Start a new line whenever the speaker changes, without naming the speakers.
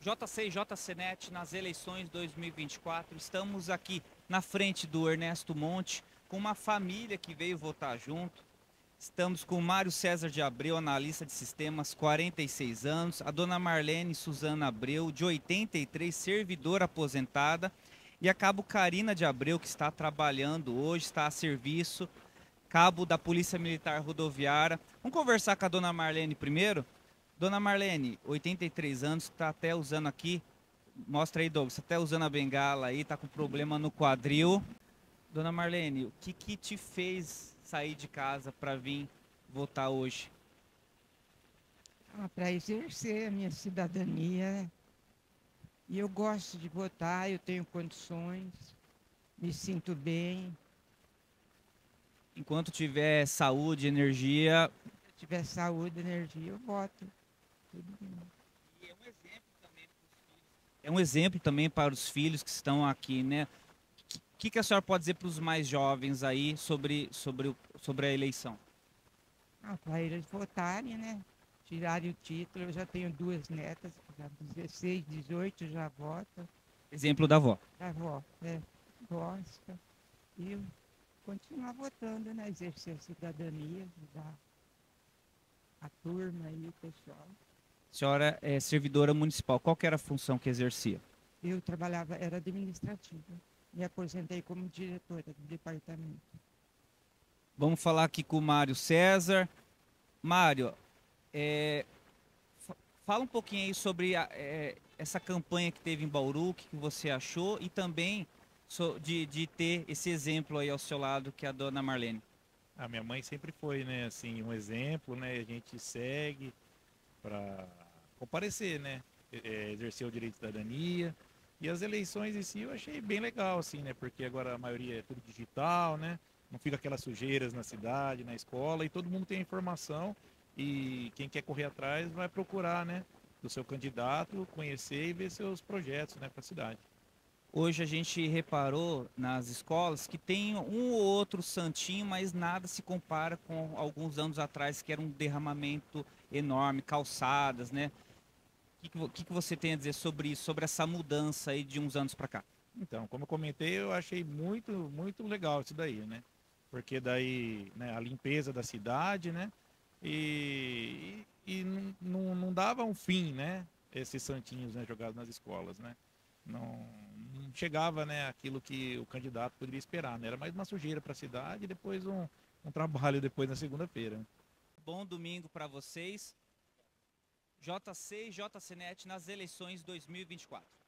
JC e JCnet nas eleições 2024. Estamos aqui na frente do Ernesto Monte com uma família que veio votar junto. Estamos com o Mário César de Abreu, analista de sistemas, 46 anos. A dona Marlene Suzana Abreu, de 83, servidora aposentada. E a cabo Karina de Abreu, que está trabalhando hoje, está a serviço, cabo da Polícia Militar Rodoviária. Vamos conversar com a dona Marlene primeiro? Dona Marlene, 83 anos, está até usando aqui, mostra aí, Douglas, até usando a bengala aí, está com problema no quadril. Dona Marlene, o que te fez sair de casa para vir votar hoje?
Para exercer a minha cidadania, né? E eu gosto de votar, eu tenho condições, me sinto bem.
Enquanto tiver saúde, energia.
Se tiver saúde, energia, eu voto. Tudo bem.
E é um exemplo também para os filhos que estão aqui, né? O que a senhora pode dizer para os mais jovens aí sobre a eleição?
Para eles votarem, né? Tirarem o título. Eu já tenho duas netas, já 16, 18 já votam.
Exemplo da avó.
Já votam, gosta. E eu continuar votando, né? Exercer a cidadania, ajudar a turma aí, o pessoal.
A senhora é servidora municipal. Qual que era a função que exercia?
Eu trabalhava, era administrativa. Me aposentei como diretora do departamento.
Vamos falar aqui com o Mário César. Mário, fala um pouquinho aí sobre essa campanha que teve em Bauru, o que você achou e também de ter esse exemplo aí ao seu lado, que é a dona Marlene.
A minha mãe sempre foi, né, assim, um exemplo, né, a gente segue para comparecer, né, exercer o direito de cidadania. E as eleições em si eu achei bem legal, assim, né, porque agora a maioria é tudo digital, né, não fica aquelas sujeiras na cidade, na escola, e todo mundo tem a informação e quem quer correr atrás vai procurar, né, do seu candidato, conhecer e ver seus projetos, né, para a cidade.
Hoje a gente reparou nas escolas que tem um ou outro santinho, mas nada se compara com alguns anos atrás, que era um derramamento enorme, calçadas, né? O que você tem a dizer sobre isso, sobre essa mudança aí de uns anos para cá?
Então, como eu comentei, eu achei muito, muito legal isso daí, né? Porque daí, né, a limpeza da cidade, né? E não dava um fim, né? Esses santinhos, né, jogados nas escolas, né? Não chegava, né, aquilo que o candidato poderia esperar, né? Era mais uma sujeira para a cidade e depois um trabalho depois na segunda-feira.
Bom domingo para vocês. JC e JCnet nas eleições 2024.